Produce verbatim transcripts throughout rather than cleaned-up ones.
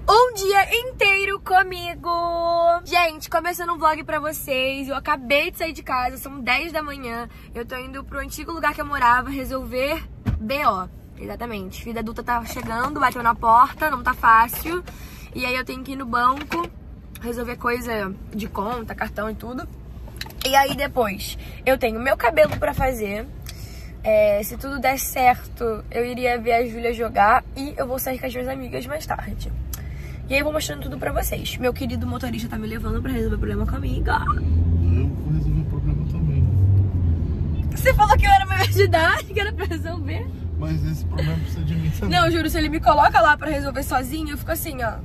um dia inteiro comigo. Gente, começando um vlog pra vocês. Eu acabei de sair de casa, são dez da manhã. Eu tô indo pro antigo lugar que eu morava resolver B O. Exatamente, vida adulta tá chegando, bateu na porta, não tá fácil. E aí eu tenho que ir no banco resolver coisa de conta, cartão e tudo. E aí depois eu tenho meu cabelo pra fazer. É, se tudo der certo, eu iria ver a Júlia jogar e eu vou sair com as minhas amigas mais tarde. E aí eu vou mostrando tudo pra vocês. Meu querido motorista tá me levando pra resolver o problema com a amiga. Eu vou resolver o problema também. Você falou que eu era maior de idade, que era pra resolver. Mas esse problema precisa de mim também. Não, juro, se ele me coloca lá pra resolver sozinho, eu fico assim, ó.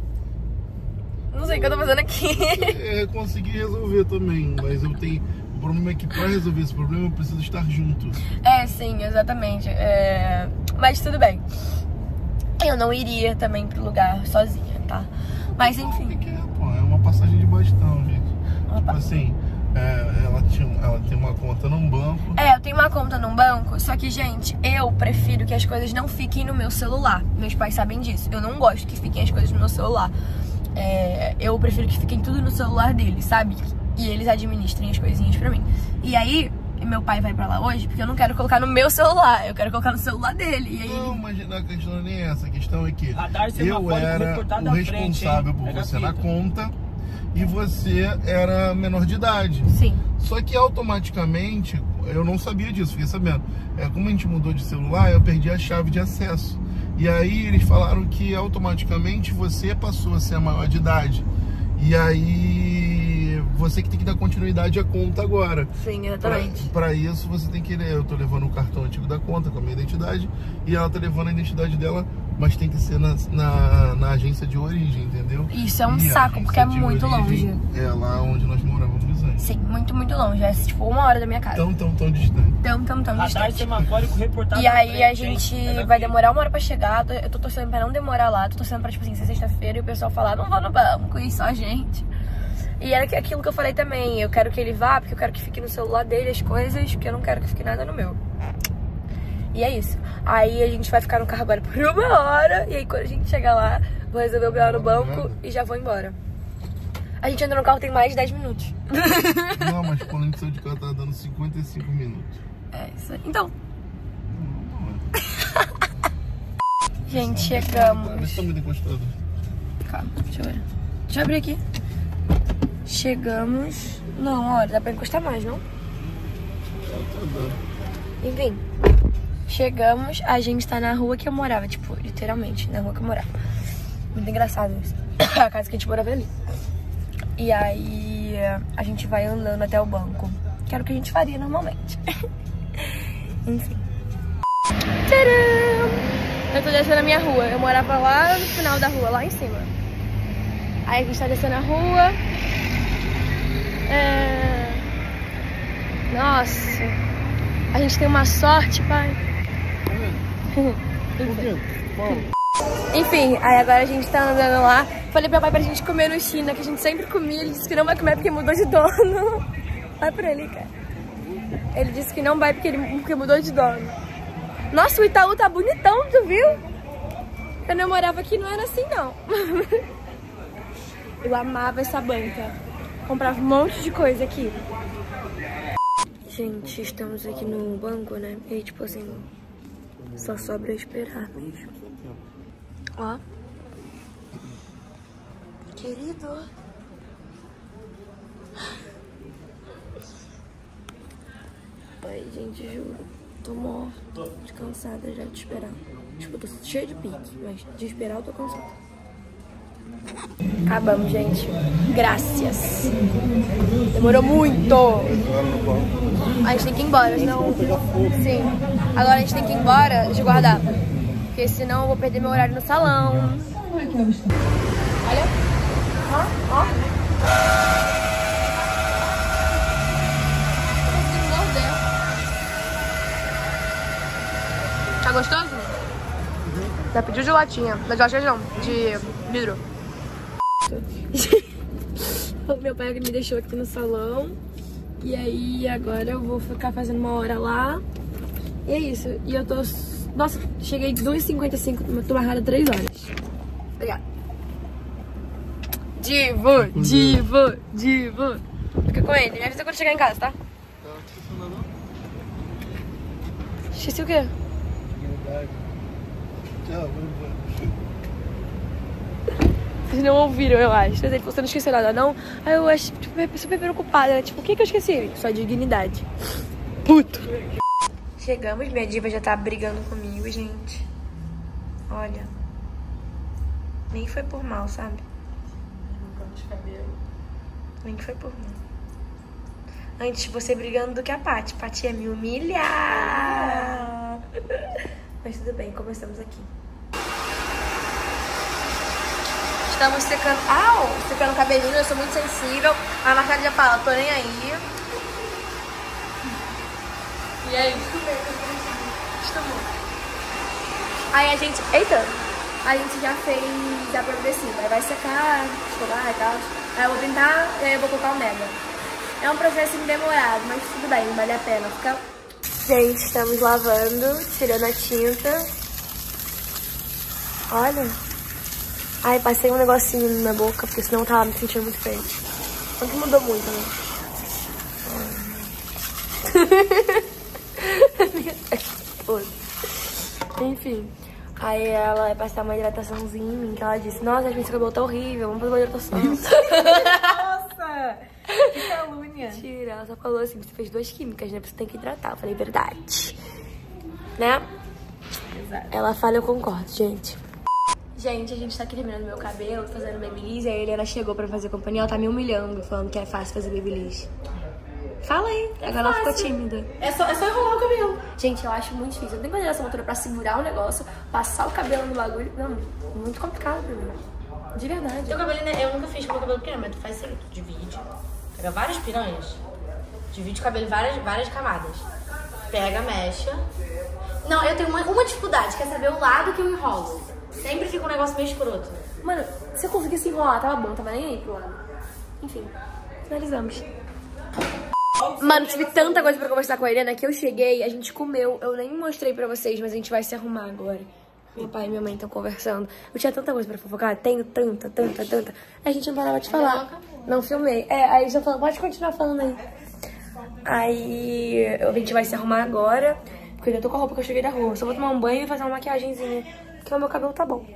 Não sei o que eu tô fazendo aqui. É, consegui resolver também, mas eu tenho... O problema é que pra resolver esse problema eu preciso estar junto. É, sim, exatamente. É... Mas tudo bem. Eu não iria também pro lugar sozinha, tá? Mas enfim. O que é, pô? É uma passagem de bastão, gente. Opa. Tipo assim, é, ela, tinha, ela tem uma conta num banco. É, eu tenho uma conta num banco, só que, gente, eu prefiro que as coisas não fiquem no meu celular. Meus pais sabem disso. Eu não gosto que fiquem as coisas no meu celular. É, eu prefiro que fiquem tudo no celular deles, sabe? E eles administrem as coisinhas pra mim. E aí, meu pai vai pra lá hoje porque eu não quero colocar no meu celular, eu quero colocar no celular dele. E aí não, ele... mas a questão não é nem essa. A questão é que Radar, eu era o responsável por você na conta e você era menor de idade. Sim. Só que automaticamente, eu não sabia disso, fiquei sabendo. É, como a gente mudou de celular, eu perdi a chave de acesso. E aí eles falaram que automaticamente você passou a ser a maior de idade. E aí você que tem que dar continuidade à conta agora. Sim, exatamente. Pra, pra isso você tem que... Eu tô levando o cartão antigo da conta com a minha identidade e ela tá levando a identidade dela, mas tem que ser na, na, na agência de origem, entendeu? Isso é um e saco, porque é muito origem longe. É lá onde nós morávamos antes. Sim, muito, muito longe. É tipo uma hora da minha casa. Tão, tão, tão distante. Tão, tão, tão Radar distante. semafórico reportado. E aí frente, a gente hein? vai demorar uma hora pra chegar. Eu tô torcendo pra não demorar lá. Tô torcendo pra, tipo assim, ser sexta-feira e o pessoal falar, não vou no banco, e só a gente. E era aquilo que eu falei também. Eu quero que ele vá, porque eu quero que fique no celular dele as coisas, porque eu não quero que fique nada no meu. E é isso. Aí a gente vai ficar no carro agora por uma hora. E aí quando a gente chegar lá, vou resolver o B O no banco e já vou embora. A gente anda no carro tem mais de dez minutos. Não, mas quando a gente saiu de casa tá dando cinquenta e cinco minutos. É isso aí. Então. Gente, chegamos. Deixa eu encostado. Calma, deixa eu ver. Deixa eu abrir aqui. Chegamos. Não, olha, dá pra encostar mais, não? Enfim. Chegamos, a gente tá na rua que eu morava, tipo, literalmente, na rua que eu morava. Muito engraçado isso. A casa que a gente morava ali. E aí a gente vai andando até o banco, que era o que a gente faria normalmente. Enfim. Tcharam! Eu tô descendo a minha rua. Eu morava lá no final da rua, lá em cima. Aí a gente tá descendo a rua. É... Nossa. A gente tem uma sorte, pai. Enfim, aí agora a gente tá andando lá. Falei pro pai pra gente comer no China, que a gente sempre comia. Ele disse que não vai comer porque mudou de dono. Vai pra ele, cara. Ele disse que não vai porque, ele, porque mudou de dono. Nossa, o Itaú tá bonitão, tu viu? Quando eu morava aqui não era assim, não. Eu amava essa banca. Comprava um monte de coisa aqui. Gente, estamos aqui no banco, né? E tipo assim, só sobra esperar. Ó. Querido. Ai, gente, juro. Tô morta, tô cansada já de esperar. Tipo, tô cheia de pique, mas de esperar eu tô cansada. Acabamos, gente. Graças. Demorou muito. A gente tem que ir embora, senão... Sim. Agora a gente tem que ir embora de guardar. Porque senão eu vou perder meu horário no salão. Olha. Ó, ó. Tá gostoso? Já pediu de latinha. Mas eu acho que não. De vidro. Meu pai me deixou aqui no salão. E aí agora eu vou ficar fazendo uma hora lá. E é isso. E eu tô... Nossa, cheguei duas e cinquenta e cinco, tô marcada três horas. Obrigada. Divo, divo, divo. Fica com ele. Me avisa quando chegar em casa, tá? Tá esquecendo não? Esqueci o quê? Tchau, Vocês não ouviram, eu acho. Mas ele falou, você não esqueceu nada, não? Aí eu acho, tipo, super preocupada, né? Tipo, o que que eu esqueci? Sua dignidade. Puto. Chegamos, minha diva já tá brigando comigo, gente. Olha. Nem foi por mal, sabe? Nem foi por mal. Antes você brigando do que a Paty. Paty ia me humilhar. Mas tudo bem, começamos aqui. Estamos secando... Au! Secando o cabelinho, eu sou muito sensível. A Marcada já fala, tô nem aí. E aí? Estou. Aí a gente... Eita! A gente já fez a progressiva. Aí vai secar, escovar e tal. Aí eu vou pintar e aí eu vou colocar o mega. É um processo demorado, mas tudo bem, vale a pena. Fica... Gente, estamos lavando, tirando a tinta. Olha. Ai, passei um negocinho na boca, porque senão eu tava me sentindo muito feio. Só que mudou muito, né? Enfim. Aí ela vai passar uma hidrataçãozinha em mim, que ela disse, nossa, gente, esse cabelo tá horrível, vamos fazer uma hidratação. Nossa, que calúnia. Mentira, ela só falou assim, você fez duas químicas, né? Você tem que hidratar. Eu falei, verdade. Né? Exato. Ela fala, eu concordo, gente. Gente, a gente tá aqui terminando meu cabelo, fazendo babyliss, aí a Helena chegou pra fazer companhia, ela tá me humilhando, falando que é fácil fazer babyliss. Fala aí, é agora fácil. Ela ficou tímida. É só, é só enrolar o cabelo. Gente, eu acho muito difícil. Eu tenho coordenação motora pra segurar o negócio, passar o cabelo no bagulho. Não, muito complicado pra mim. De verdade. Teu cabelo, né? Eu nunca fiz com meu cabelo pequeno, mas tu faz assim, tu divide. Pega várias piranhas, divide o cabelo em várias, várias camadas. Pega, mecha. Não, eu tenho uma, uma dificuldade, que é saber o lado que eu enrolo. Sempre fica um negócio meio escroto. Mano, se eu conseguisse enrolar, tava bom, tava nem aí pro lado. Enfim, finalizamos. Mano, tive tanta coisa pra conversar com a Helena que eu cheguei, a gente comeu. Eu nem mostrei pra vocês, mas a gente vai se arrumar agora. Meu pai e minha mãe estão conversando. Eu tinha tanta coisa pra fofocar, tenho tanta, tanta, tanta. A gente não parava de falar. Não filmei. É, aí já falou, pode continuar falando aí. Aí a gente vai se arrumar agora, porque eu já tô com a roupa que eu cheguei da rua. Só vou tomar um banho e fazer uma maquiagenzinha, porque o meu cabelo tá bom.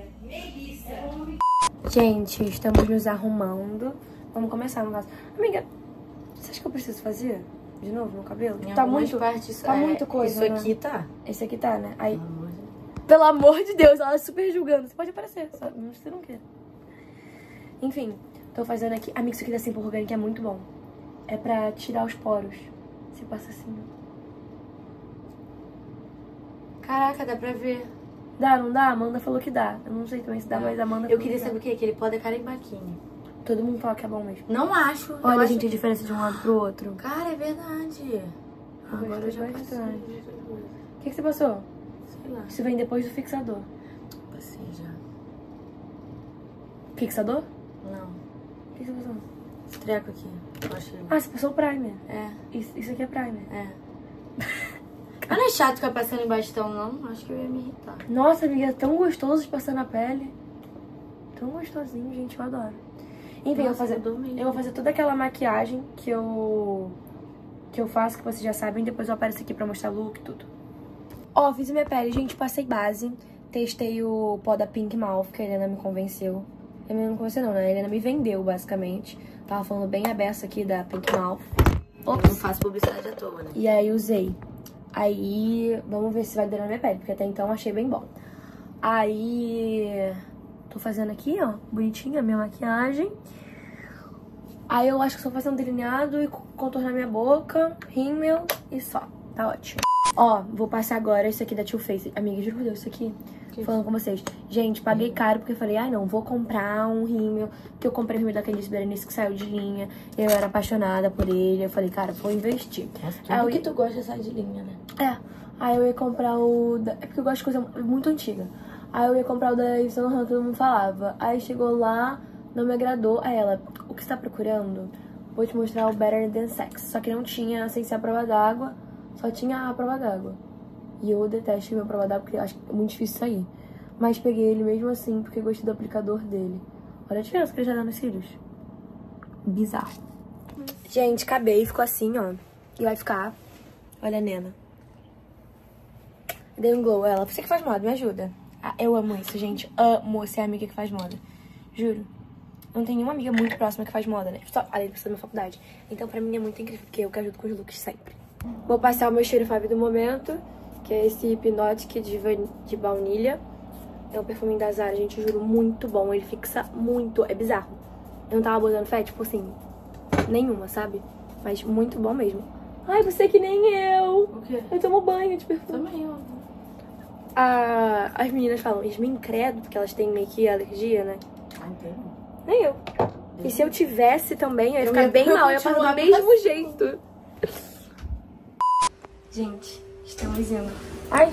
Gente, estamos nos arrumando. Vamos começar no caso. Amiga, você acha que eu preciso fazer de novo no cabelo? Em Tá algumas muito, partes, tá é, muito coisa, Isso aqui né? tá. Esse aqui tá, né? Aí, pelo amor de Deus, ela é super julgando. Você pode aparecer, só não você não quer. Enfim, tô fazendo aqui. Amiga, isso aqui da Simple Organic é muito bom. É pra tirar os poros. Você passa assim, ó. Caraca, dá pra ver. Dá, não dá? A Amanda falou que dá. Eu não sei também se dá, mas a Amanda Eu falou queria que saber dá. o que? Que ele pode é caribaquine. Todo mundo fala que é bom mesmo. Não acho. eu Olha, acho... gente, a diferença de um lado pro outro. Cara, é verdade. Agora eu já bastante. passei. O que, que você passou? Sei lá. Isso vem depois do fixador. Passei já. Fixador? Não. O que você passou? Esse treco aqui. Eu achei. Ah, você passou o primer. É, Isso, isso aqui é primer. é. Mas não é chato ficar passando em bastão, não. Acho que eu ia me irritar. Nossa, amiga, é tão gostoso de passar na pele. Tão gostosinho, gente, eu adoro. Enfim, eu, vou Nossa, fazer, mudou mesmo. eu vou fazer toda aquela maquiagem que eu que eu faço, que vocês já sabem. Depois eu apareço aqui pra mostrar look e tudo. Ó, fiz a minha pele, gente, passei base. Testei o pó da Pink Mouth, que a Helena me convenceu. A Helena não convenceu não, né? A Helena me vendeu, basicamente. Tava falando bem aberto aqui da Pink Mouth. Eu não faço publicidade à toa, né? E aí usei. Aí, vamos ver se vai durar na minha pele, porque até então eu achei bem bom. Aí, tô fazendo aqui, ó, bonitinha a minha maquiagem. Aí eu acho que só fazendo delineado e contornar minha boca, rímel e só. Tá ótimo. Ó, vou passar agora isso aqui da Too Faced. Amiga, juro por Deus, isso aqui, Que falando com vocês. Gente, paguei caro porque eu falei, ai não, vou comprar um rímel. Porque eu comprei o rímel da Candice Berenice que saiu de linha. Eu era apaixonada por ele. Eu falei, cara, vou investir. Nossa, tudo Aí eu que ia- tu gosta sai de linha, né? É, aí eu ia comprar o... Da... É porque eu gosto de coisa muito antiga. Aí eu ia comprar o da Yves Saint Laurent, todo mundo falava. Aí chegou lá, não me agradou. Aí ela, o que você tá procurando? Vou te mostrar o Better Than Sex. Só que não tinha sem ser a prova d'água, só tinha a prova d'água. E eu detesto meu prova d'água porque eu acho que é muito difícil sair. Mas peguei ele mesmo assim, porque gostei do aplicador dele. Olha a diferença que ele já dá nos cílios. Bizarro. Gente, acabei, ficou assim, ó. E vai ficar. Olha a Nena. Dei um glow, ela. Você que faz moda, me ajuda. Ah, eu amo isso, gente. Amo ser a amiga que faz moda. Juro. Eu não tenho nenhuma amiga muito próxima que faz moda, né? Só além de pessoa da minha faculdade. Então pra mim é muito incrível, porque eu que ajudo com os looks sempre. Vou passar o meu cheiro Fábio do momento, que é esse Hypnotic de, de baunilha. É um perfume da Zara, gente, eu juro, muito bom. Ele fixa muito, é bizarro. Eu não tava botando fé, tipo assim, nenhuma, sabe? Mas muito bom mesmo. Ai, você que nem eu. O quê? Eu tomo banho de perfume. Também, ó. Ah, as meninas falam, Yasmin, credo, porque elas têm meio que alergia, né? Ah, entendo. Nem eu. E se eu tivesse também, eu ia ficar Eu- bem eu mal, eu ia falar do continuava mesmo jeito. Gente, estamos indo. Ai!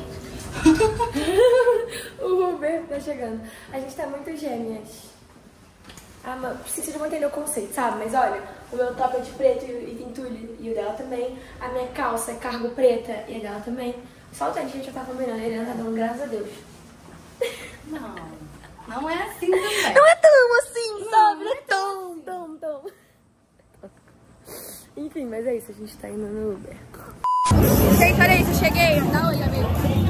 O Uber tá chegando. A gente tá muito gêmeas. Ah, mas vocês vão entender o conceito, sabe? Mas olha, o meu top é de preto e, e tem tule, e o dela também. A minha calça é cargo preta e a dela também. Só o tênis que a gente já tá combinando, ele tá dando graças a Deus. Não, não é assim também. Não é tão assim, sabe? Não é tão, tão, tão. Enfim, mas é isso, a gente tá indo no Uber. Gente, olha isso, eu cheguei. Dá oi, amigo.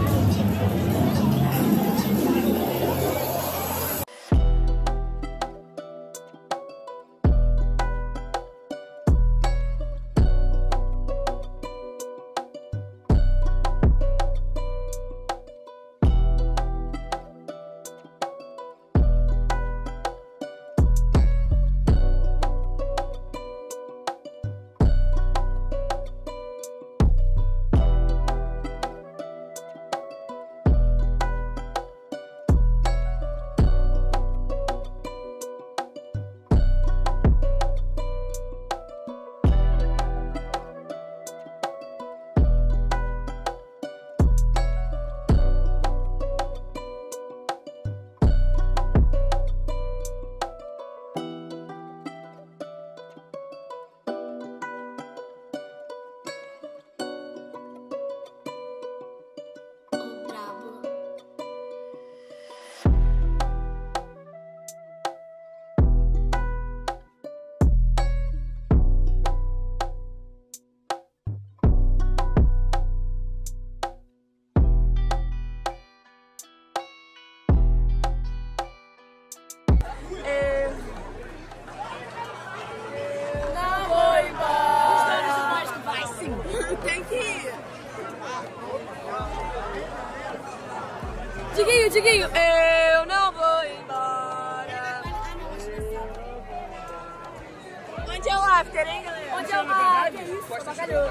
Diguinho, Diguinho, eu não vou embora. Onde é o after, hein, galera? Onde é o after? Que isso? Bacalhou.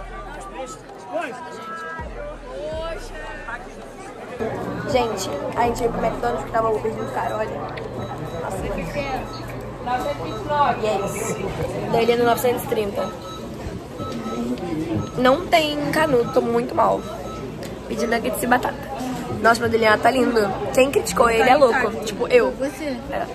Gente, a gente veio pro McDonald's porque tava o Uber muito caro, olha. Nossa, que é? novecentos e vinte e nove. E é isso. Daí ele é no novecentos e trinta. Não tem canudo, tô muito mal. Pedi nuggets e batata. Nossa, meu delineado tá lindo. Quem criticou ele é louco. Tipo, eu. Você. É.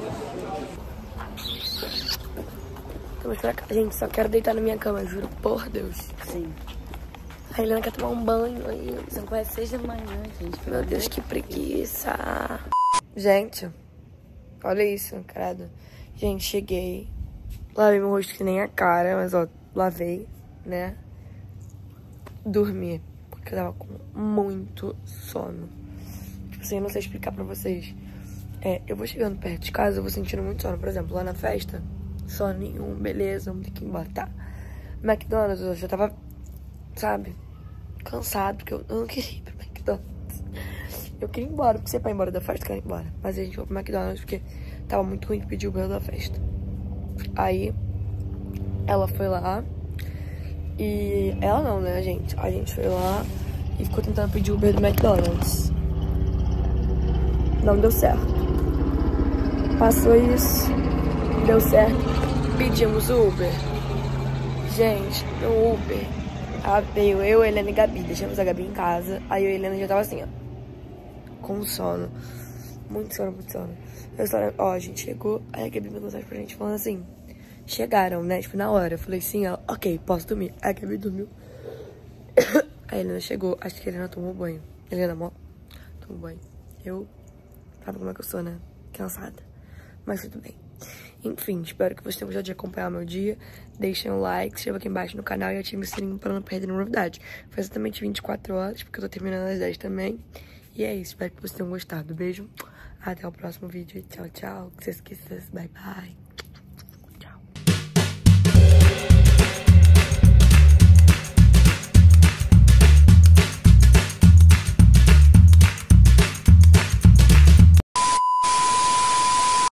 Vamos pra cá. Gente, só quero deitar na minha cama, juro por Deus. Sim. A Helena quer tomar um banho aí. São quase seis da manhã, gente. Meu Deus, que preguiça. Gente, olha isso, credo. Gente, cheguei. Lavei meu rosto que nem a cara, mas ó, lavei, né? Dormi. Porque eu tava com muito sono. Tipo assim, eu não sei explicar pra vocês. É, eu vou chegando perto de casa, eu vou sentindo muito sono. Por exemplo, lá na festa, sono nenhum, beleza, vamos ter que embarcar. McDonald's, eu já tava, sabe, cansado, porque eu, eu não queria ir pro McDonald's. Eu queria ir embora, porque você pra ir embora da festa, eu quero ir embora. Mas a gente foi pro McDonald's porque tava muito ruim de pedir o Uber da festa. Aí, ela foi lá. E ela não, né, gente? A gente foi lá e ficou tentando pedir o Uber do McDonald's. Não deu certo. Passou isso, deu certo. Pedimos o Uber. Gente, no Uber, a, veio eu, Helena e Gabi. Deixamos a Gabi em casa. Aí eu e a Helena já tava assim, ó, com sono. Muito sono, muito sono. Eu só, ó, a gente chegou. Aí a Gabi mandou mensagem pra gente falando assim: chegaram, né? Tipo, na hora. Eu falei sim, ela, ok, posso dormir. Aí a Gabi dormiu. A Helena chegou, acho que a Helena tomou banho. A Helena mó, tomou banho. Eu, sabe como é que eu sou, né? Cansada. Mas tudo bem. Enfim, espero que vocês tenham gostado de acompanhar o meu dia. Deixem um like, se inscreva aqui embaixo no canal e ative o sininho para não perder nenhuma novidade. Foi exatamente vinte e quatro horas, porque eu tô terminando às dez também. E é isso, espero que vocês tenham gostado. Beijo, até o próximo vídeo. Tchau, tchau. Que vocês quiserem. Bye, bye.